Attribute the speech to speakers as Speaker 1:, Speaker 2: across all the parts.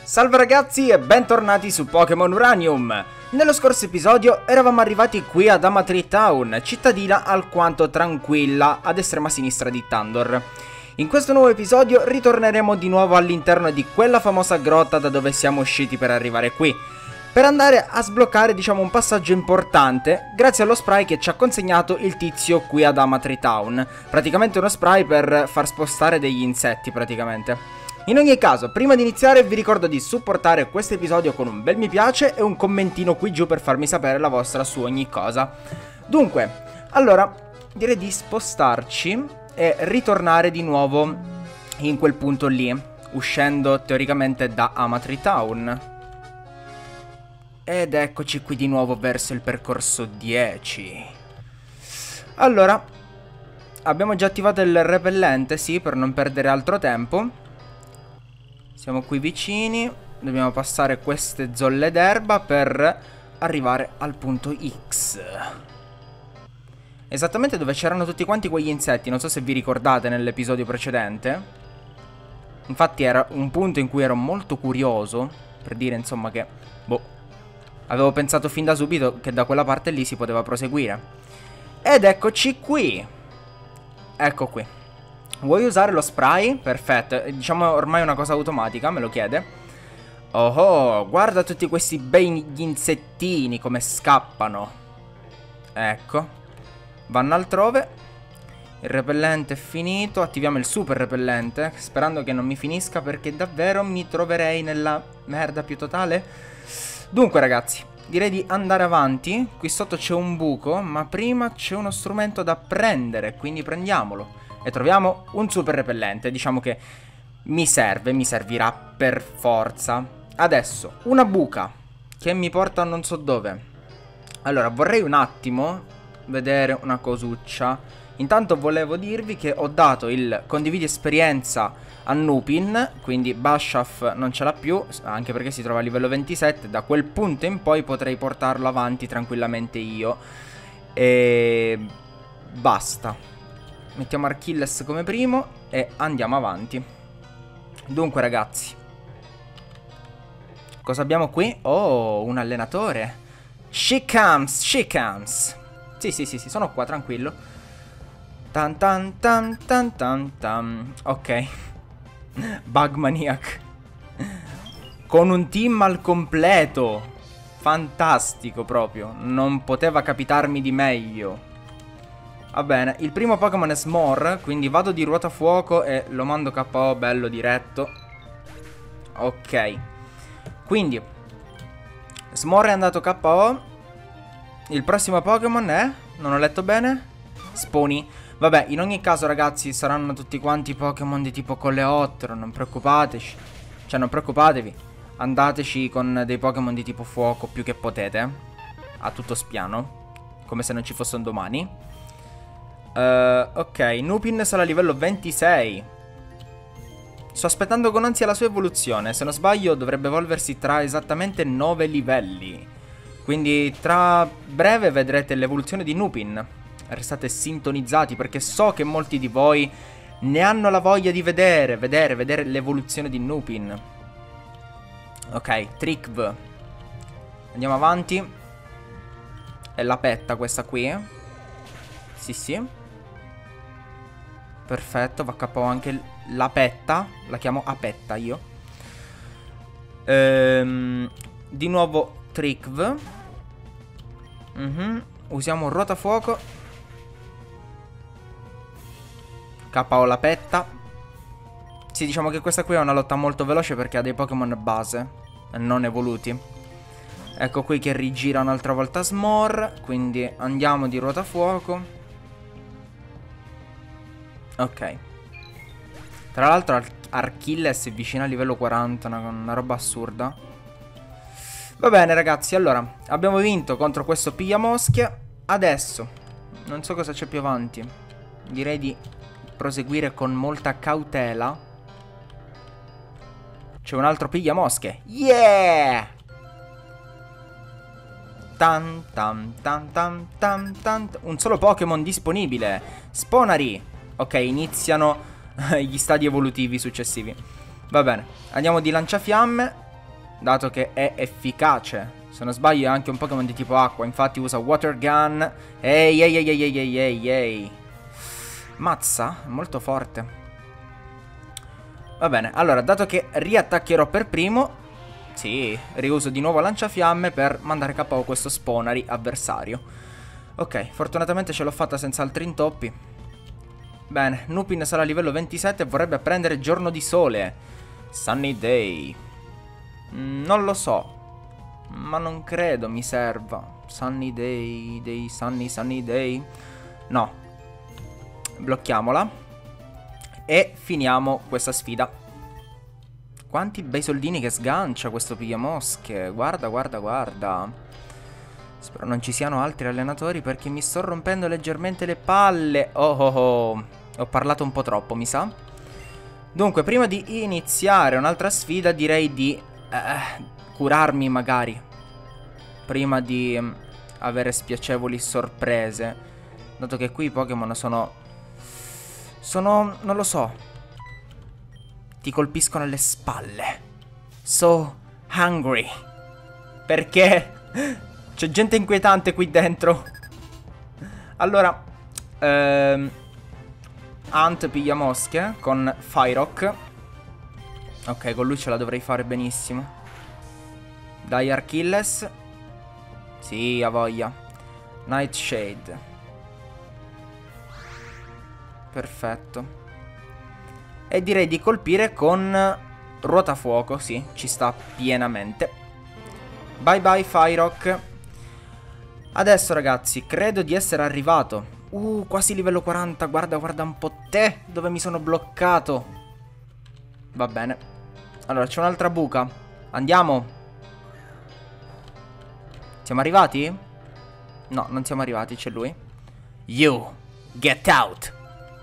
Speaker 1: Salve ragazzi e bentornati su Pokémon Uranium! Nello scorso episodio eravamo arrivati qui ad Amatree Town, cittadina alquanto tranquilla ad estrema sinistra di Tandor. In questo nuovo episodio ritorneremo di nuovo all'interno di quella famosa grotta da dove siamo usciti per arrivare qui, per andare a sbloccare un passaggio importante grazie allo spray che ci ha consegnato il tizio qui ad Amatree Town. Praticamente uno spray per far spostare degli insetti praticamente. In ogni caso, prima di iniziare vi ricordo di supportare questo episodio con un bel mi piace e un commentino qui giù per farmi sapere la vostra su ogni cosa. Dunque, allora, direi di spostarci e ritornare di nuovo in quel punto lì, uscendo teoricamente da Amatree Town. Ed eccoci qui di nuovo verso il percorso 10. Allora, abbiamo già attivato il repellente, sì, per non perdere altro tempo. Siamo qui vicini, dobbiamo passare queste zolle d'erba per arrivare al punto X. Esattamente dove c'erano tutti quanti quegli insetti, non so se vi ricordate nell'episodio precedente. Infatti era un punto in cui ero molto curioso, per dire insomma che, avevo pensato fin da subito che da quella parte lì si poteva proseguire. Ed eccoci qui. Ecco qui. Vuoi usare lo spray? Perfetto, diciamo ormai è una cosa automatica, me lo chiede. Oh, guarda tutti questi bei insettini come scappano. Ecco. Vanno altrove. Il repellente è finito, attiviamo il super repellente, sperando che non mi finisca perché davvero mi troverei nella merda più totale. Dunque ragazzi, direi di andare avanti. Qui sotto c'è un buco, ma prima c'è uno strumento da prendere, quindi prendiamolo. E troviamo un super repellente. Diciamo che mi servirà per forza. Adesso, una buca che mi porta a non so dove. Allora, vorrei un attimo vedere una cosuccia. Intanto volevo dirvi che ho dato il condividi esperienza a Nupin, quindi Bashaf non ce l'ha più, anche perché si trova a livello 27. Da quel punto in poi potrei portarlo avanti tranquillamente io. E basta. Mettiamo Archilles come primo e andiamo avanti. Dunque ragazzi, cosa abbiamo qui? Oh, un allenatore. She comes, she comes. Sì, sono qua, tranquillo. Tan tan tan tan tan tan. Ok. Bugmaniac. Con un team al completo. Fantastico proprio. Non poteva capitarmi di meglio. Va bene, il primo Pokémon è Smore, quindi vado di ruotafuoco e lo mando KO bello diretto. Ok. Quindi Smore è andato KO. Il prossimo Pokémon è? Non ho letto bene? Spony. Vabbè, in ogni caso ragazzi saranno tutti quanti Pokémon di tipo Coleottero, non preoccupateci. Cioè non preoccupatevi. Andateci con dei Pokémon di tipo fuoco più che potete. A tutto spiano. Come se non ci fosse un domani. Ok, Nupin sarà a livello 26. Sto aspettando con ansia la sua evoluzione. Se non sbaglio dovrebbe evolversi tra esattamente 9 livelli. Quindi tra breve vedrete l'evoluzione di Nupin. Restate sintonizzati perché so che molti di voi ne hanno la voglia di vedere l'evoluzione di Nupin. Ok, Trickv. Andiamo avanti. È la petta questa qui. Sì. Perfetto, va KO anche la petta. La chiamo Apetta io. Di nuovo Trickv. Usiamo un ruotafuoco. KO la petta. Sì, diciamo che questa qui è una lotta molto veloce perché ha dei Pokémon base non evoluti. Ecco qui che rigira un'altra volta Smore. Quindi andiamo di ruotafuoco. Ok. Tra l'altro Archilles è vicino a livello 40, una roba assurda. Va bene ragazzi, allora abbiamo vinto contro questo pigliamoschie. Adesso non so cosa c'è più avanti. Direi di proseguire con molta cautela. C'è un altro pigliamosche. Yeah! Tan tan tan tan tan tan. Un solo Pokémon disponibile. Sponari. Ok, iniziano gli stadi evolutivi successivi. Va bene, andiamo di lanciafiamme. dato che è efficace. Se non sbaglio è anche un Pokémon di tipo acqua, infatti usa Water Gun. Ehi, ehi, ehi, ehi, ehi, ehi, ehi. Mazza, molto forte. Va bene, allora, dato che riattaccherò per primo, sì, riuso di nuovo lanciafiamme per mandare KO questo Spawnery avversario. Ok, fortunatamente ce l'ho fatta senza altri intoppi. Bene, Nupin sarà a livello 27 e vorrebbe prendere Giorno di Sole. Sunny Day. Non lo so, ma non credo mi serva. Sunny Day, Sunny Day. No. Blocchiamola. E finiamo questa sfida. Quanti bei soldini che sgancia questo pigliamosche. Guarda, guarda, guarda. Spero non ci siano altri allenatori perché mi sto rompendo leggermente le palle. Oh oh oh. Ho parlato un po' troppo, mi sa. Dunque, prima di iniziare un'altra sfida direi di curarmi magari, prima di avere spiacevoli sorprese, dato che qui i Pokémon sono, non lo so, ti colpiscono alle spalle. So hungry. Perché c'è gente inquietante qui dentro. Allora Ant piglia mosche con Fyrock. Ok, con lui ce la dovrei fare benissimo. Dai Archilles. Sì, ha voglia. Nightshade. Perfetto. E direi di colpire con Ruotafuoco. Sì, ci sta pienamente. Bye bye Fyrock. Adesso ragazzi, credo di essere arrivato. Quasi livello 40. Guarda, guarda un po' te, dove mi sono bloccato. Va bene. Allora, c'è un'altra buca. Andiamo. Siamo arrivati? No, non siamo arrivati, c'è lui. You, get out.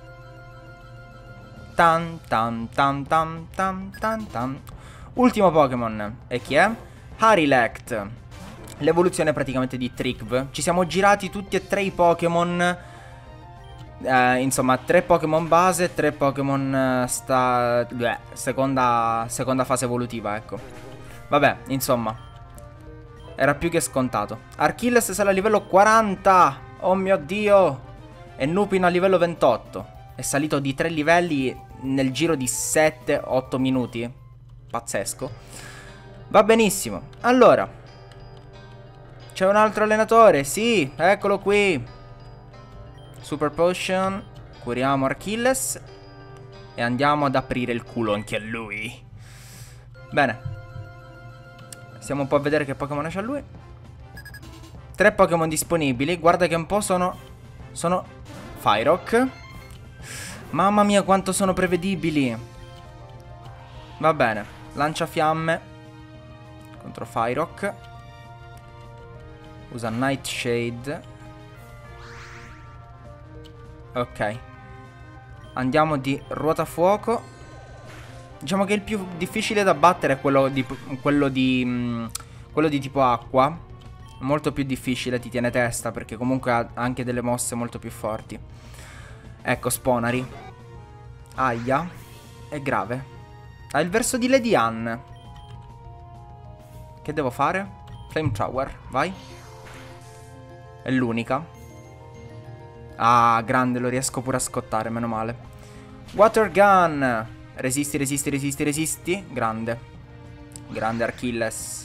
Speaker 1: Tan tan tan tan tan tan tan. Ultimo Pokémon. E chi è? Harylect. L'evoluzione praticamente di Trickv. Ci siamo girati tutti e tre i Pokémon. Insomma, 3 Pokémon base, 3 Pokémon seconda fase evolutiva, ecco. Vabbè, insomma, era più che scontato. Archilles sarà a livello 40. Oh mio Dio. E Nupin a livello 28. È salito di 3 livelli nel giro di 7-8 minuti. Pazzesco. Va benissimo. Allora, c'è un altro allenatore. Sì, eccolo qui. Super Potion. Curiamo Archilles. E andiamo ad aprire il culo anche a lui. Bene. Stiamo un po' a vedere che Pokémon c'ha lui. 3 Pokémon disponibili. Guarda che un po' sono Fyrock. Mamma mia quanto sono prevedibili. Va bene. Lanciafiamme contro Fyrock. Usa Nightshade. Ok. Andiamo di Ruotafuoco. Diciamo che il più difficile da battere è quello di tipo acqua. Molto più difficile, ti tiene testa, perché comunque ha anche delle mosse molto più forti. Ecco, Spawnery. Aia. È grave. Ha il verso di Lady Anne. Che devo fare? Flamethrower, vai. È l'unica. Ah, grande, lo riesco pure a scottare, meno male. Water Gun. Resisti, resisti, resisti, resisti. Grande. Grande Archilles.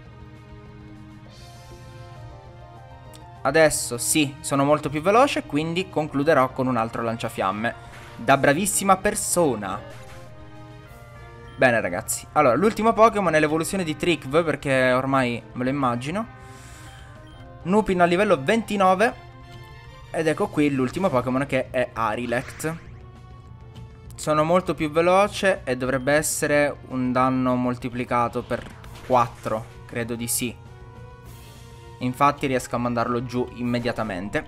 Speaker 1: Adesso sì, sono molto più veloce, quindi concluderò con un altro lanciafiamme. Da bravissima persona. Bene ragazzi. Allora, l'ultimo Pokémon è l'evoluzione di Trickv, perché ormai me lo immagino. Nupin a livello 29. Ed ecco qui l'ultimo Pokémon, che è Harylect. Sono molto più veloce e dovrebbe essere un danno moltiplicato per 4. Credo di sì. Infatti riesco a mandarlo giù immediatamente.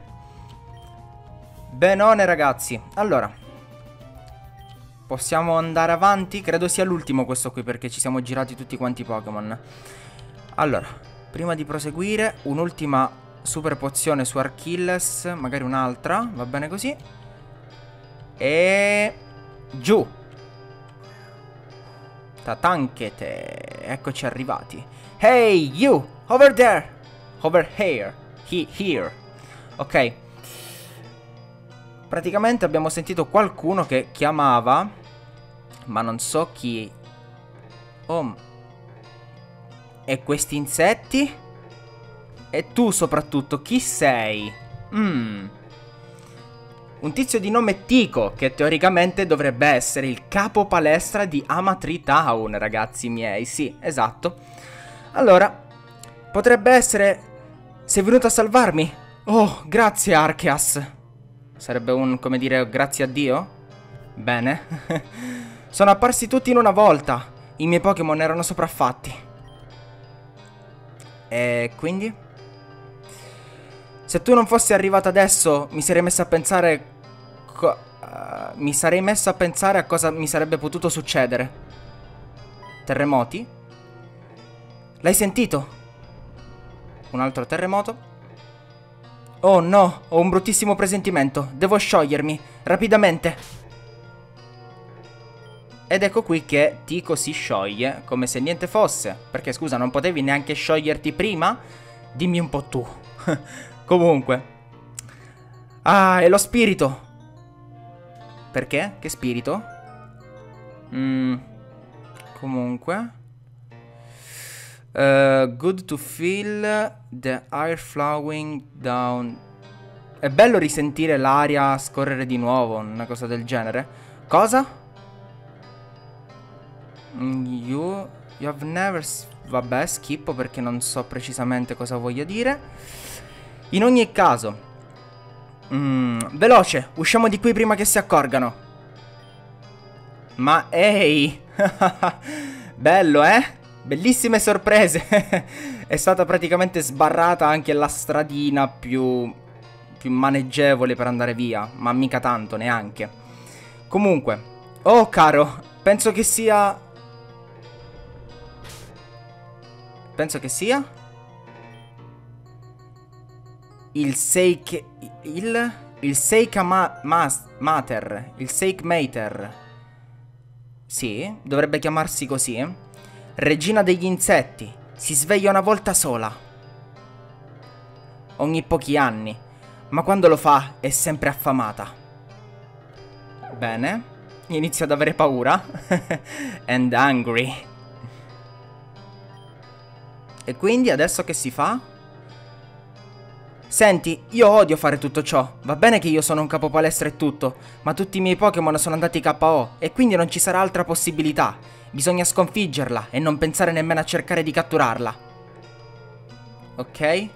Speaker 1: Benone ragazzi. Allora, possiamo andare avanti. Credo sia l'ultimo questo qui, perché ci siamo girati tutti quanti i Pokémon. Allora, prima di proseguire, un'ultima super pozione su Archilles. Magari un'altra, va bene così. E giù. Tatanchete. Eccoci arrivati. Hey, you! Over there! Over here. Here. Ok. Praticamente abbiamo sentito qualcuno che chiamava, ma non so chi. Oh. E questi insetti? E tu soprattutto, chi sei? Un tizio di nome Tico, che teoricamente dovrebbe essere il capo palestra di Amatree Town, ragazzi miei. Sì, esatto. Allora, potrebbe essere... Sei venuto a salvarmi? Oh, grazie Arceus. Sarebbe un, come dire, grazie a Dio? Bene. Sono apparsi tutti in una volta. I miei Pokémon erano sopraffatti. E quindi? Se tu non fossi arrivato adesso, mi sarei messo a pensare... mi sarei messo a pensare a cosa mi sarebbe potuto succedere. Terremoti? L'hai sentito? Un altro terremoto? Oh no, ho un bruttissimo presentimento. Devo sciogliermi, rapidamente. Ed ecco qui che Tico si scioglie, come se niente fosse. Perché scusa, non potevi neanche scioglierti prima? Dimmi un po' tu. Comunque. Ah, è lo spirito. Perché? Che spirito? Comunque. Good to feel the air flowing down. È bello risentire l'aria scorrere di nuovo, una cosa del genere. Cosa? You have never... Vabbè, schippo perché non so precisamente cosa voglia dire. In ogni caso... veloce, usciamo di qui prima che si accorgano. Ma ehi! Bello, eh? Bellissime sorprese. È stata praticamente sbarrata anche la stradina più maneggevole per andare via. Ma mica tanto, neanche. Comunque. Oh, caro. Penso che sia... Il Seik... Il Seika Mater. Il Seik Mater. Sì, dovrebbe chiamarsi così. Regina degli insetti. Si sveglia una volta sola. Ogni pochi anni. Ma quando lo fa è sempre affamata. Bene. Inizio ad avere paura. And angry. E quindi adesso che si fa? Senti, io odio fare tutto ciò. Va bene che io sono un capo palestra e tutto, ma tutti i miei Pokémon sono andati KO e quindi non ci sarà altra possibilità. Bisogna sconfiggerla e non pensare nemmeno a cercare di catturarla. Ok?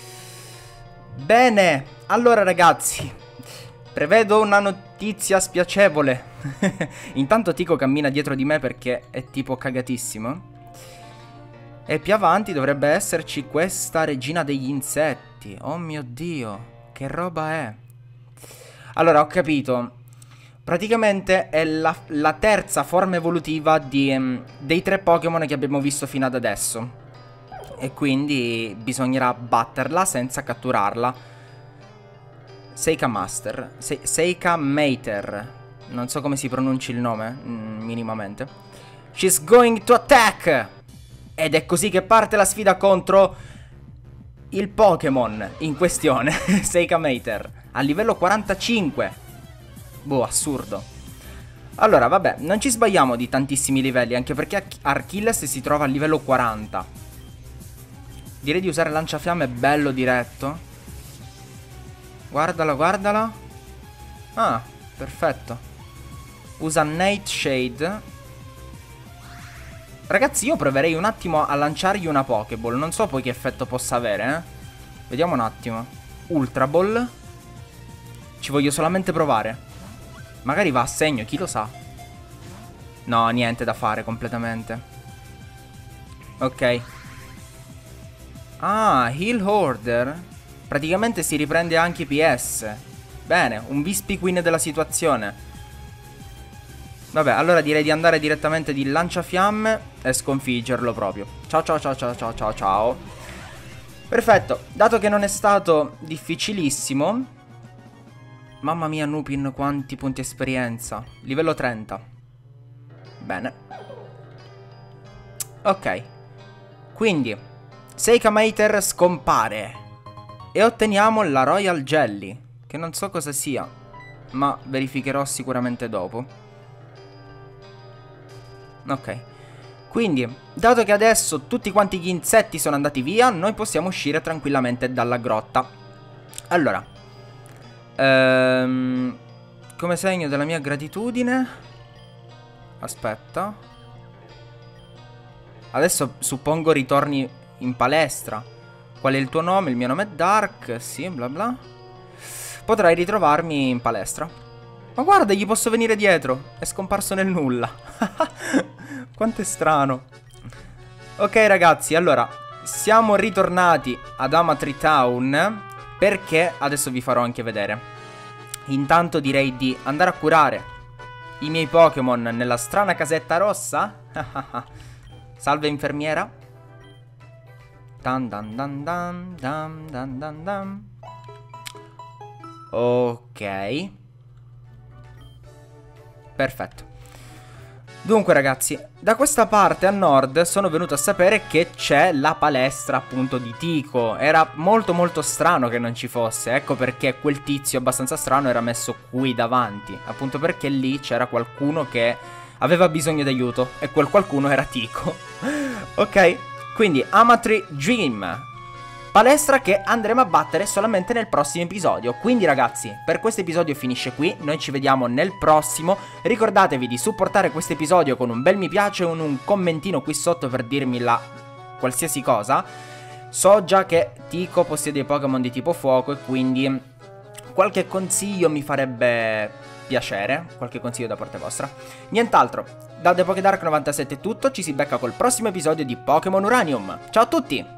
Speaker 1: Bene, allora ragazzi, prevedo una notizia spiacevole. Intanto Tico cammina dietro di me perché è tipo cagatissimo. E più avanti dovrebbe esserci questa regina degli insetti. Oh mio Dio, che roba è? Allora, ho capito. Praticamente è la terza forma evolutiva dei 3 Pokémon che abbiamo visto fino ad adesso. E quindi bisognerà batterla senza catturarla. Seika Master. Seika Mater. Non so come si pronunci il nome, minimamente. She's going to attack! Ed è così che parte la sfida contro il Pokémon in questione, Seika Mater, a livello 45. Boh, assurdo. Allora, vabbè, non ci sbagliamo di tantissimi livelli, anche perché Achilles si trova a livello 40. Direi di usare lanciafiamme bello diretto. Guardala, guardala. Ah, perfetto. Usa Nightshade. Ragazzi, io proverei un attimo a lanciargli una Pokéball. Non so poi che effetto possa avere, eh. Vediamo un attimo. Ultra Ball. Ci voglio solamente provare. Magari va a segno, chi lo sa. No, niente da fare completamente. Ok. Ah, Heal Order. Praticamente si riprende anche i PS. Bene, un Vespiquen della situazione. Vabbè, allora direi di andare direttamente di lanciafiamme e sconfiggerlo proprio. Ciao ciao ciao ciao ciao ciao ciao. Perfetto, dato che non è stato difficilissimo. Mamma mia Nupin, quanti punti esperienza. Livello 30. Bene. Ok. Quindi Seikamater scompare e otteniamo la Royal Jelly, che non so cosa sia, ma verificherò sicuramente dopo. Ok. Quindi, dato che adesso tutti quanti gli insetti sono andati via, noi possiamo uscire tranquillamente dalla grotta. Allora, come segno della mia gratitudine, aspetta, adesso suppongo ritorni in palestra. Qual è il tuo nome? Il mio nome è Dark, sì, bla bla. Potrai ritrovarmi in palestra. Ma guarda, gli posso venire dietro. È scomparso nel nulla. Quanto è strano. Ok ragazzi, allora siamo ritornati ad Amatri Town, perché adesso vi farò anche vedere. Intanto direi di andare a curare i miei Pokémon nella strana casetta rossa. Salve infermiera. Dan dan dan dan dan dan dan dan. Ok. Perfetto. Dunque ragazzi, da questa parte a nord sono venuto a sapere che c'è la palestra appunto di Tico. Era molto molto strano che non ci fosse. Ecco perché quel tizio abbastanza strano era messo qui davanti. Appunto perché lì c'era qualcuno che aveva bisogno d'aiuto. E quel qualcuno era Tico. Ok, quindi Amatri Gym, palestra che andremo a battere solamente nel prossimo episodio. Quindi ragazzi, per questo episodio finisce qui. Noi ci vediamo nel prossimo. Ricordatevi di supportare questo episodio con un bel mi piace e un commentino qui sotto per dirmi la qualsiasi cosa. So già che Tico possiede dei Pokémon di tipo fuoco e quindi qualche consiglio mi farebbe piacere. Qualche consiglio da parte vostra. Nient'altro. Da ThePokéDark97 è tutto. Ci si becca col prossimo episodio di Pokémon Uranium. Ciao a tutti!